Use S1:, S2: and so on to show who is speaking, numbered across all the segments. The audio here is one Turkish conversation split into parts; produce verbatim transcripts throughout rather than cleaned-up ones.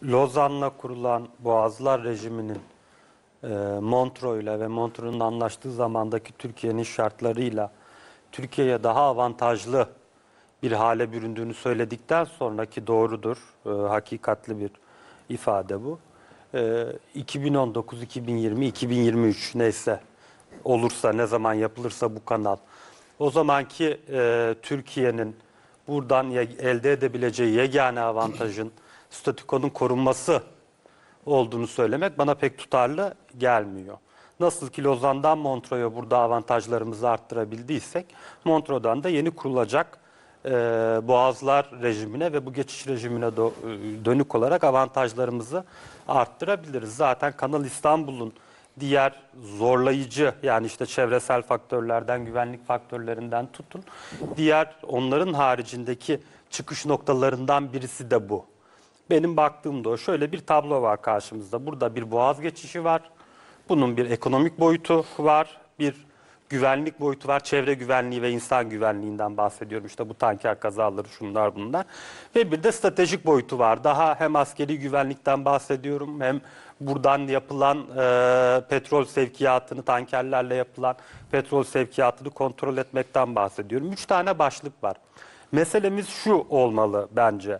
S1: Lozan'la kurulan Boğazlar rejiminin e, Montreux'la ve Montreux'un anlaştığı zamandaki Türkiye'nin şartlarıyla Türkiye'ye daha avantajlı bir hale büründüğünü söyledikten sonraki doğrudur. E, hakikatli bir ifade bu. E, iki bin on dokuz, iki bin yirmi, iki bin yirmi üç neyse olursa, ne zaman yapılırsa bu kanal. O zamanki e, Türkiye'nin buradan elde edebileceği yegane avantajın statükonun korunması olduğunu söylemek bana pek tutarlı gelmiyor. Nasıl ki Lozan'dan Montreux'a burada avantajlarımızı arttırabildiysek, Montreux'dan da yeni kurulacak e, Boğazlar rejimine ve bu geçiş rejimine do, dönük olarak avantajlarımızı arttırabiliriz. Zaten Kanal İstanbul'un diğer zorlayıcı, yani işte çevresel faktörlerden, güvenlik faktörlerinden tutun, diğer onların haricindeki çıkış noktalarından birisi de bu. Benim baktığımda o. Şöyle bir tablo var karşımızda. Burada bir boğaz geçişi var. Bunun bir ekonomik boyutu var. Bir güvenlik boyutu var. Çevre güvenliği ve insan güvenliğinden bahsediyorum. İşte bu tanker kazaları, şunlar bunlar. Ve bir de stratejik boyutu var. Daha hem askeri güvenlikten bahsediyorum, hem buradan yapılan e, petrol sevkiyatını, tankerlerle yapılan petrol sevkiyatını kontrol etmekten bahsediyorum. Üç tane başlık var. Meselemiz şu olmalı bence.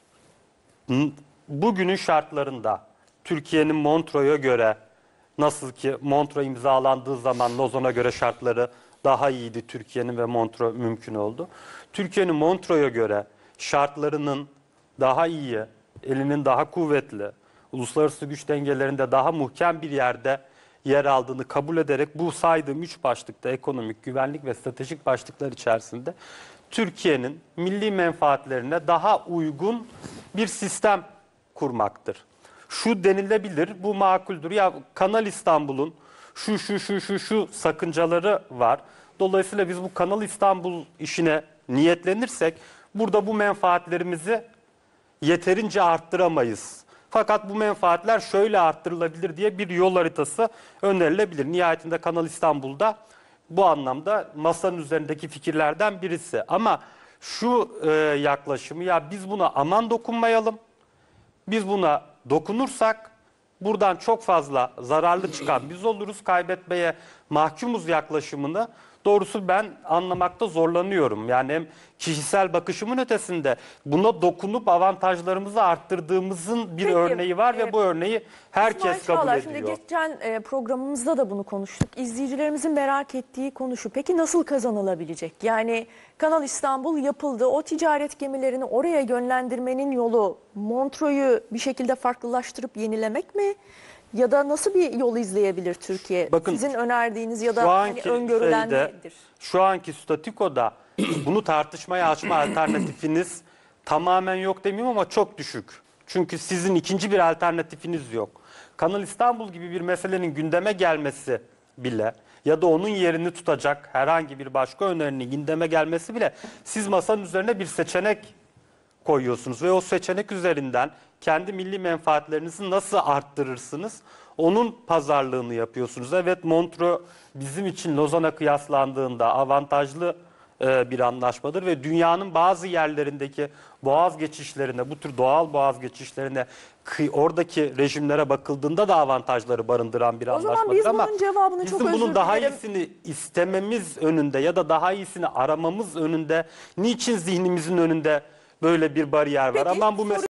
S1: Bugünün şartlarında Türkiye'nin Montreux'a göre, nasıl ki Montreux imzalandığı zaman Lozan'a göre şartları daha iyiydi Türkiye'nin ve Montreux mümkün oldu. Türkiye'nin Montreux'a göre şartlarının daha iyi, elinin daha kuvvetli, uluslararası güç dengelerinde daha muhkem bir yerde yer aldığını kabul ederek bu saydığım üç başlıkta, ekonomik, güvenlik ve stratejik başlıklar içerisinde Türkiye'nin milli menfaatlerine daha uygun bir sistem kurmaktır. Şu denilebilir, bu makuldür. Ya Kanal İstanbul'un şu şu şu şu şu sakıncaları var. Dolayısıyla biz bu Kanal İstanbul işine niyetlenirsek burada bu menfaatlerimizi yeterince arttıramayız. Fakat bu menfaatler şöyle arttırılabilir diye bir yol haritası önerilebilir. Nihayetinde Kanal İstanbul'da bu anlamda masanın üzerindeki fikirlerden birisi. Ama şu e, yaklaşımı, ya biz buna aman dokunmayalım, biz buna dokunursak buradan çok fazla zararlı çıkan biz oluruz, kaybetmeye mahkumuz yaklaşımını doğrusu ben anlamakta zorlanıyorum. Yani hem kişisel bakışımın ötesinde buna dokunup avantajlarımızı arttırdığımızın bir
S2: Peki,
S1: örneği var
S2: e,
S1: ve bu örneği herkes
S2: İsmail
S1: kabul
S2: Çağlar,
S1: ediyor.
S2: Şimdi geçen e, programımızda da bunu konuştuk. İzleyicilerimizin merak ettiği konu şu. Peki nasıl kazanılabilecek? Yani Kanal İstanbul yapıldı. O ticaret gemilerini oraya yönlendirmenin yolu Montreux'u bir şekilde farklılaştırıp yenilemek mi? Ya da nasıl bir yol izleyebilir Türkiye?
S1: Bakın,
S2: Sizin önerdiğiniz ya da
S1: şu
S2: hani
S1: anki
S2: öngörülen
S1: şeyde,
S2: nedir?
S1: şu anki statükoda bunu tartışmaya açma alternatifiniz tamamen yok demiyorum ama çok düşük. Çünkü sizin ikinci bir alternatifiniz yok. Kanal İstanbul gibi bir meselenin gündeme gelmesi bile ya da onun yerini tutacak herhangi bir başka önerinin gündeme gelmesi bile, siz masanın üzerine bir seçenek koyuyorsunuz ve o seçenek üzerinden kendi milli menfaatlerinizi nasıl arttırırsınız, onun pazarlığını yapıyorsunuz. Evet, Montreux bizim için Lozan'a kıyaslandığında avantajlı e, bir anlaşmadır ve dünyanın bazı yerlerindeki boğaz geçişlerine, bu tür doğal boğaz geçişlerine, oradaki rejimlere bakıldığında da avantajları barındıran bir
S2: O zaman
S1: anlaşmadır.
S2: biz
S1: Ama
S2: bunun cevabını
S1: bizim
S2: çok
S1: bunun
S2: özür
S1: daha
S2: dilerim.
S1: iyisini istememiz önünde ya da daha iyisini aramamız önünde, niçin zihnimizin önünde böyle bir bariyer var?
S2: Peki,
S1: Ama bu
S2: soru